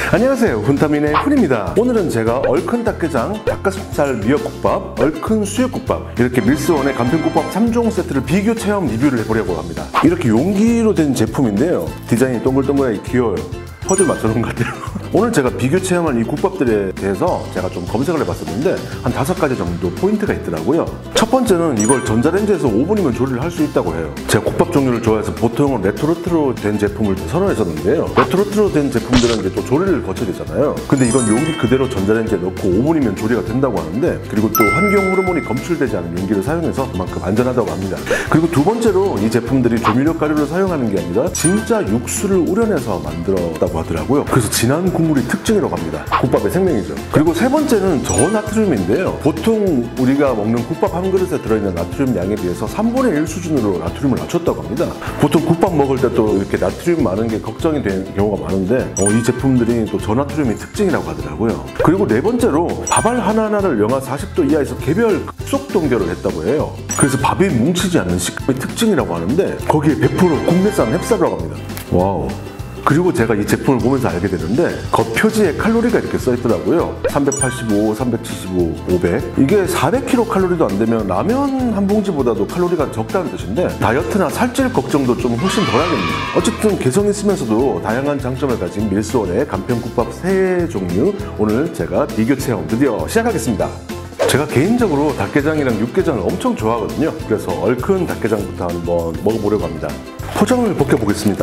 안녕하세요, 훈타민의 훈입니다. 오늘은 제가 얼큰 닭게장, 닭가슴살 미역국밥, 얼큰 수육국밥 이렇게 밀스원의 간편국밥 3종 세트를 비교 체험 리뷰를 해보려고 합니다. 이렇게 용기로 된 제품인데요, 디자인이 동글동글하게 귀여워요. 퍼즐 맞춰놓은 것 같아요. 오늘 제가 비교 체험한 이 국밥들에 대해서 제가 좀 검색을 해봤었는데 한 5가지 정도 포인트가 있더라고요. 첫 번째는 이걸 전자레인지에서 5분이면 조리를 할 수 있다고 해요. 제가 국밥 종류를 좋아해서 보통은 레토르트로 된 제품을 선호했었는데요, 레토르트로 된 제품들은 이제 또 조리를 거쳐야 되잖아요. 근데 이건 용기 그대로 전자레인지에 넣고 5분이면 조리가 된다고 하는데, 그리고 또 환경 호르몬이 검출되지 않은 용기를 사용해서 그만큼 안전하다고 합니다. 그리고 두 번째로 이 제품들이 조미료 가루를 사용하는 게 아니라 진짜 육수를 우려내서 만들었다고 하더라고요. 그래서 진한 국물이 특징이라고 합니다. 국밥의 생명이죠. 그리고 세 번째는 저나트륨인데요, 보통 우리가 먹는 국밥 한 그릇에 들어있는 나트륨 양에 비해서 3분의 1 수준으로 나트륨을 낮췄다고 합니다. 보통 국밥 먹을 때 또 이렇게 나트륨 많은 게 걱정이 되는 경우가 많은데 이 제품들이 또 저나트륨이 특징이라고 하더라고요. 그리고 네 번째로 밥알 하나하나를 영하 40도 이하에서 개별 급속 동결을 했다고 해요. 그래서 밥이 뭉치지 않는 식감의 특징이라고 하는데 거기에 100% 국내산 햅쌀이라고 합니다. 와우. 그리고 제가 이 제품을 보면서 알게 되는데 겉표지에 칼로리가 이렇게 써있더라고요. 385, 375, 500. 이게 400kcal 안 되면 라면 한 봉지보다도 칼로리가 적다는 뜻인데 다이어트나 살찔 걱정도 좀 훨씬 덜하겠네요. 어쨌든 개성 있으면서도 다양한 장점을 가진 밀스원의 간편국밥 3종류, 오늘 제가 비교 체험 드디어 시작하겠습니다. 제가 개인적으로 닭게장이랑 육개장을 엄청 좋아하거든요. 그래서 얼큰 닭게장부터 한번 먹어보려고 합니다. 포장을 벗겨보겠습니다.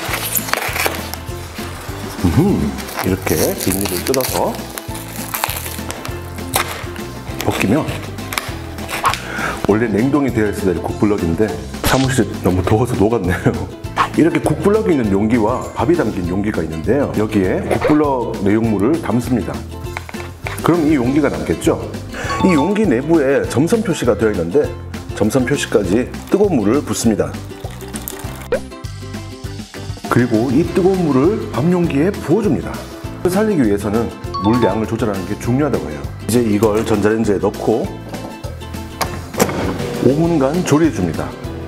이렇게 비닐을 뜯어서 벗기면, 원래 냉동이 되어 있어야 될 국블럭인데 사무실이 너무 더워서 녹았네요. 이렇게 국블럭이 있는 용기와 밥이 담긴 용기가 있는데요, 여기에 국블럭 내용물을 담습니다. 그럼 이 용기가 남겠죠? 이 용기 내부에 점선 표시가 되어 있는데 점선 표시까지 뜨거운 물을 붓습니다. 그리고 이 뜨거운 물을 밥 용기에 부어줍니다. 살리기 위해서는 물 양을 조절하는 게 중요하다고 해요. 이제 이걸 전자레인지에 넣고 5분간 조리해줍니다.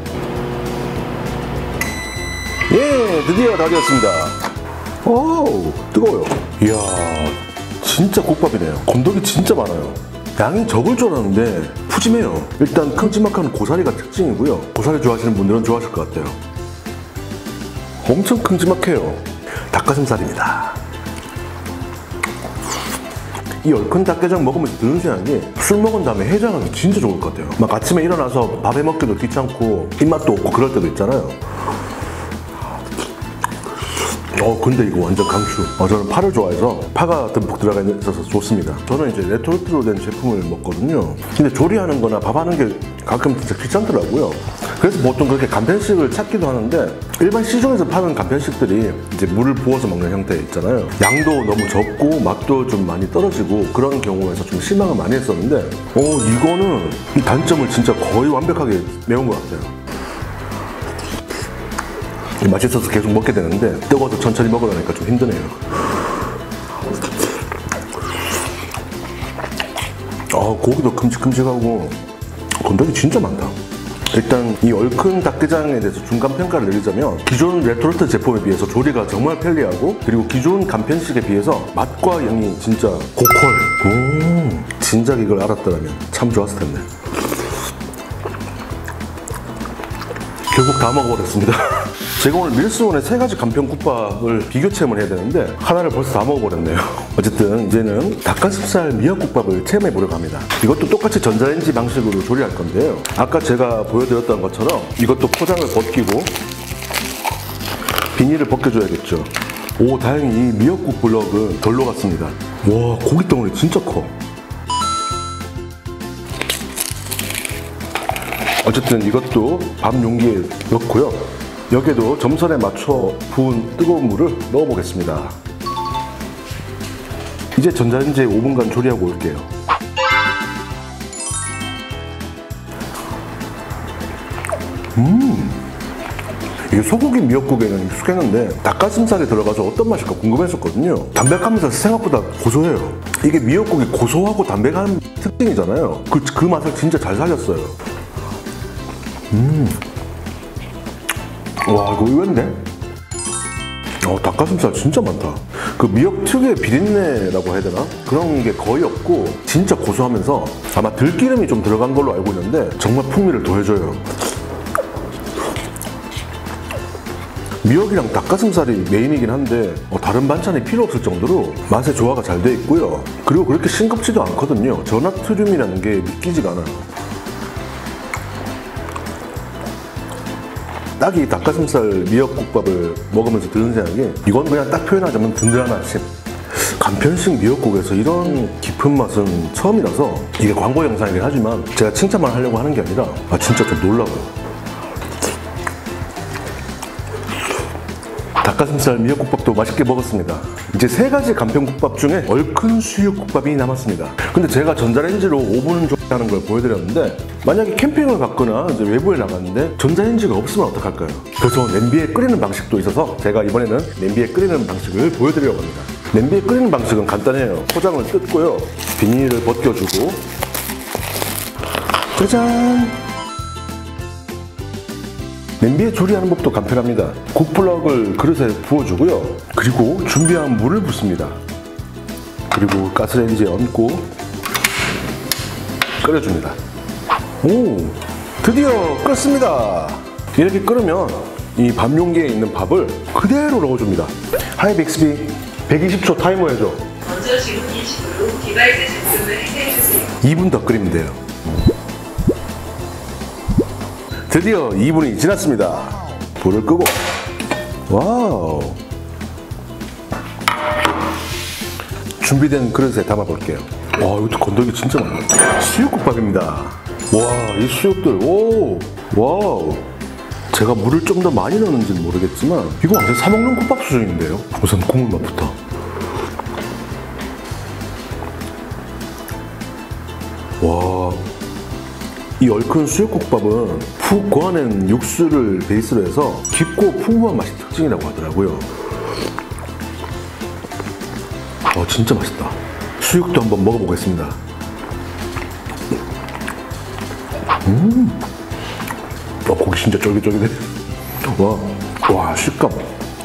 예, 드디어 다 되었습니다. 오, 뜨거워요. 이야, 진짜 국밥이네요. 건더기 진짜 많아요. 양이 적을 줄 알았는데 푸짐해요. 일단 큼지막한 고사리가 특징이고요, 고사리 좋아하시는 분들은 좋아하실 것 같아요. 엄청 큼지막해요. 닭가슴살입니다. 이 얼큰 닭게장 먹으면서 드는 생각이, 술 먹은 다음에 해장하기 진짜 좋을 것 같아요. 막 아침에 일어나서 밥에 먹기도 귀찮고 입맛도 없고 그럴 때도 있잖아요. 근데 이거 완전 강추. 저는 파를 좋아해서 파가 듬뿍 들어가 있어서 좋습니다. 저는 이제 레토르트로 된 제품을 먹거든요. 근데 조리하는 거나 밥 하는 게 가끔 진짜 귀찮더라고요. 그래서 보통 그렇게 간편식을 찾기도 하는데, 일반 시중에서 파는 간편식들이 이제 물을 부어서 먹는 형태 있잖아요. 양도 너무 적고 맛도 좀 많이 떨어지고 그런 경우에서 좀 실망을 많이 했었는데 이거는 이 단점을 진짜 거의 완벽하게 메운 것 같아요. 맛있어서 계속 먹게 되는데 뜨거워서 천천히 먹으려니까 좀 힘드네요. 고기도 큼직큼직하고 건더기 진짜 많다. 일단 이 얼큰 닭게장에 대해서 중간 평가를 내리자면, 기존 레토르트 제품에 비해서 조리가 정말 편리하고, 그리고 기존 간편식에 비해서 맛과 양이 진짜 고퀄. 진작 이걸 알았더라면 참 좋았을 텐데. 결국 다 먹어버렸습니다. 제가 오늘 밀스원의 3가지 간편국밥을 비교 체험을 해야 되는데 하나를 벌써 다 먹어버렸네요. 어쨌든 이제는 닭가슴살 미역국밥을 체험해 보려고 합니다. 이것도 똑같이 전자레인지 방식으로 조리할 건데요, 아까 제가 보여드렸던 것처럼 이것도 포장을 벗기고 비닐을 벗겨줘야겠죠. 다행히 이 미역국 블럭은 덜 녹았습니다. 와, 고기 덩어리 진짜 커. 어쨌든 이것도 밥 용기에 넣고요, 여기에도 점선에 맞춰 부은 뜨거운 물을 넣어보겠습니다. 이제 전자레인지에 5분간 조리하고 올게요. 이게 소고기 미역국에는 익숙했는데 닭가슴살이 들어가서 어떤 맛일까 궁금했었거든요. 담백하면서 생각보다 고소해요. 이게 미역국이 고소하고 담백한 특징이잖아요. 그 맛을 진짜 잘 살렸어요. 와, 이거 의외인데? 닭가슴살 진짜 많다. 그 미역 특유의 비린내라고 해야 되나? 그런 게 거의 없고 진짜 고소하면서 아마 들기름이 좀 들어간 걸로 알고 있는데 정말 풍미를 더해줘요. 미역이랑 닭가슴살이 메인이긴 한데 다른 반찬이 필요 없을 정도로 맛의 조화가 잘 돼 있고요. 그리고 그렇게 싱겁지도 않거든요. 저나트륨이라는 게 믿기지가 않아요. 딱 이 닭가슴살 미역국밥을 먹으면서 드는 생각이 이건 그냥 딱 표현하자면 든든한 아침. 간편식 미역국에서 이런 깊은 맛은 처음이라서 이게 광고 영상이긴 하지만 제가 칭찬만 하려고 하는 게 아니라 진짜 좀 놀라워요. 닭가슴살 미역국밥도 맛있게 먹었습니다. 이제 3가지 간편국밥 중에 얼큰 수육국밥이 남았습니다. 근데 제가 전자레인지로 5분 조리하는 걸 보여드렸는데 만약에 캠핑을 갔거나 이제 외부에 나갔는데 전자레인지가 없으면 어떡할까요? 그래서 냄비에 끓이는 방식도 있어서 제가 이번에는 냄비에 끓이는 방식을 보여드리려고 합니다. 냄비에 끓이는 방식은 간단해요. 포장을 뜯고요. 비닐을 벗겨주고 짜잔! 냄비에 조리하는 법도 간편합니다. 국블럭을 그릇에 부어주고요. 그리고 준비한 물을 붓습니다. 그리고 가스레인지에 얹고 끓여줍니다. 오! 드디어 끓습니다. 이렇게 끓으면 이 밥 용기에 있는 밥을 그대로 넣어줍니다. 하이 빅스비 120초 타이머 해줘. 먼저 지금 이 식으로 디바이스 제품을 해주세요. 2분 더 끓이면 돼요. 드디어 2분이 지났습니다. 불을 끄고 와우, 준비된 그릇에 담아볼게요. 와, 이것도 건더기 진짜 많네. 수육국밥입니다. 와, 이 수육들, 오, 와우. 제가 물을 좀 더 많이 넣었는지는 모르겠지만 이거 완전 사먹는 국밥 수준인데요. 우선 국물 맛부터. 와, 이 얼큰 수육국밥은 푹 고아낸 육수를 베이스로 해서 깊고 풍부한 맛이 특징이라고 하더라고요. 진짜 맛있다. 수육도 한번 먹어보겠습니다. 고기 진짜 쫄깃쫄깃해. 와, 식감.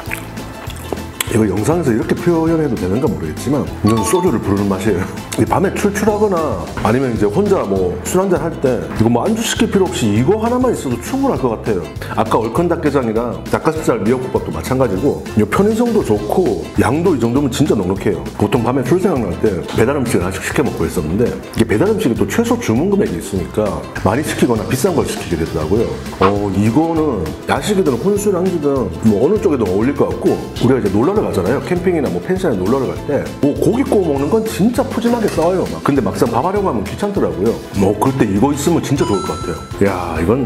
이거 영상에서 이렇게 표현해도 되는가 모르겠지만 이건 소주를 부르는 맛이에요. 밤에 출출하거나 아니면 이제 혼자 뭐 술 한잔 할 때 이거 뭐 안주 시킬 필요 없이 이거 하나만 있어도 충분할 것 같아요. 아까 얼큰 닭게장이랑 닭가슴살 미역국밥도 마찬가지고 편의성도 좋고 양도 이 정도면 진짜 넉넉해요. 보통 밤에 술 생각날 때 배달 음식을 하나씩 시켜 먹고 있었는데 이게 배달 음식이 또 최소 주문 금액이 있으니까 많이 시키거나 비싼 걸 시키게 되더라고요. 이거는 야식이든 혼술 안주든 뭐 어느 쪽에도 어울릴 것 같고, 우리가 이제 놀러 가잖아요. 캠핑이나 뭐 펜션에 놀러 갈 때 고기 구워 먹는 건 진짜 푸짐하게 싸워요. 근데 막상 밥 하려고 하면 귀찮더라고요. 그럴 때 이거 있으면 진짜 좋을 것 같아요. 야, 이건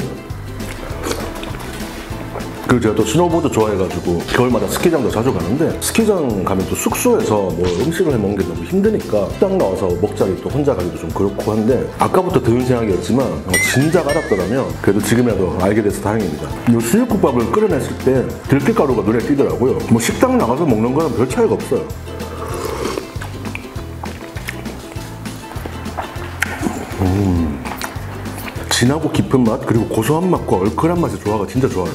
제가 또 스노보드 좋아해가지고 겨울마다 스키장도 자주 가는데 스키장 가면 또 숙소에서 뭐 음식을 해 먹는 게 너무 힘드니까 딱 나와서 먹자니 또 혼자 가기도 좀 그렇고 한데 아까부터 드는 생각이었지만 진작 알았더라면 그래도 지금이라도 알게 돼서 다행입니다. 이 수육국밥을 끓여냈을 때 들깨가루가 눈에 띄더라고요. 뭐 식당 나가서 먹는 거랑 별 차이가 없어요. 진하고 깊은 맛 그리고 고소한 맛과 얼큰한 맛의 조화가 진짜 좋아요.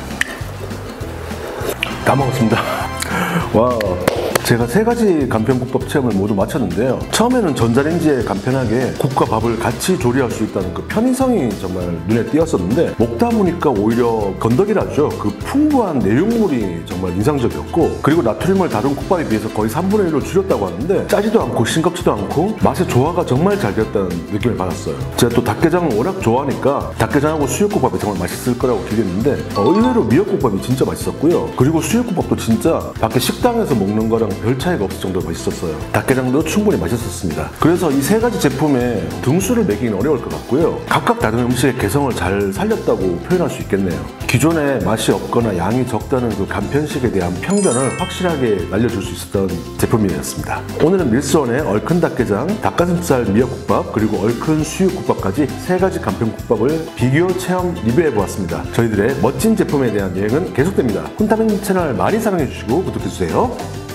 다 먹었습니다. 와, 제가 3가지 간편국밥 체험을 모두 마쳤는데요. 처음에는 전자레인지에 간편하게 국과 밥을 같이 조리할 수 있다는 그 편의성이 정말 눈에 띄었었는데 먹다 보니까 오히려 건더기라죠. 그 풍부한 내용물이 정말 인상적이었고, 그리고 나트륨을 다른 국밥에 비해서 거의 3분의 1로 줄였다고 하는데 짜지도 않고 싱겁지도 않고 맛의 조화가 정말 잘 되었다는 느낌을 받았어요. 제가 또 닭게장을 워낙 좋아하니까 닭게장하고 수육국밥이 정말 맛있을 거라고 기대했는데 의외로 미역국밥이 진짜 맛있었고요. 그리고 수육국밥도 진짜 밖에 식당에서 먹는 거랑 별 차이가 없을 정도로 맛있었어요. 닭게장도 충분히 맛있었습니다. 그래서 이 3가지 제품에 등수를 매기는 어려울 것 같고요. 각각 다른 음식의 개성을 잘 살렸다고 표현할 수 있겠네요. 기존에 맛이 없거나 양이 적다는 그 간편식에 대한 편견을 확실하게 날려줄 수 있었던 제품이었습니다. 오늘은 밀수원의 얼큰 닭게장, 닭가슴살 미역국밥, 그리고 얼큰 수육국밥까지 3가지 간편국밥을 비교 체험 리뷰해보았습니다. 저희들의 멋진 제품에 대한 여행은 계속됩니다. 훈타민 채널 많이 사랑해주시고 구독해주세요.